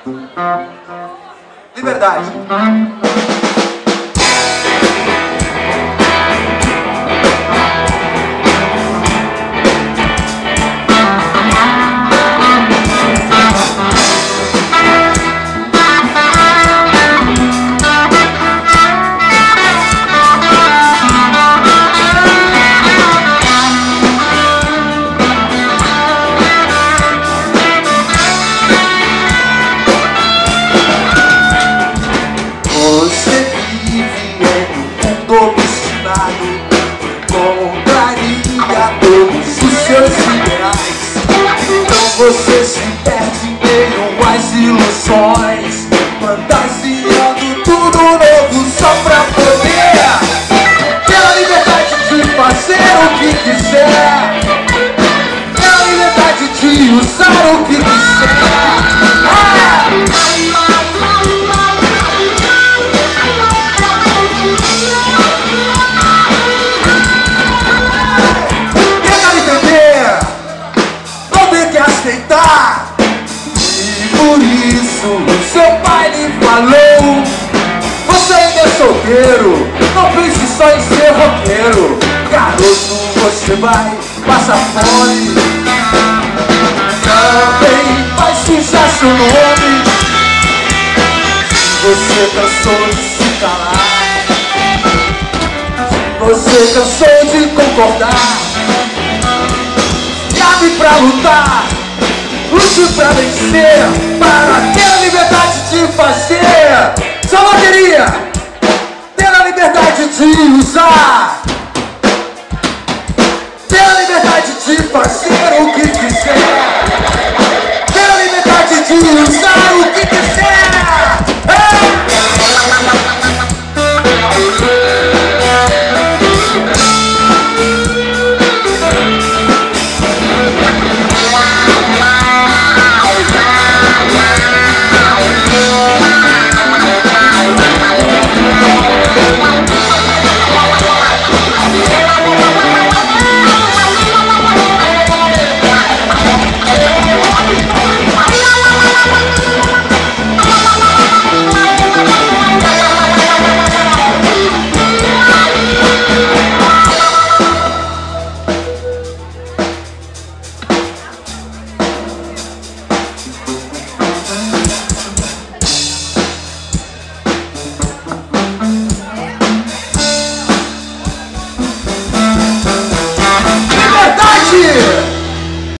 Liberdade. Você se perde em meio às ilusões, fantasiando tudo novo só pra poder ter a liberdade de fazer o que quiser, ter a liberdade de usar o que quiser. Aceitar. E por isso seu pai lhe falou: você ainda é solteiro, não pense só em ser roqueiro. Garoto, você vai passar fome, também vai sujar seu nome. Se você cansou de se calar, se você cansou de concordar, chave pra lutar, lute pra vencer, para ter a liberdade de fazer. Só bateria, ter a liberdade de usar, ter a liberdade de fazer o que quiser, ter a liberdade de usar o que quiser.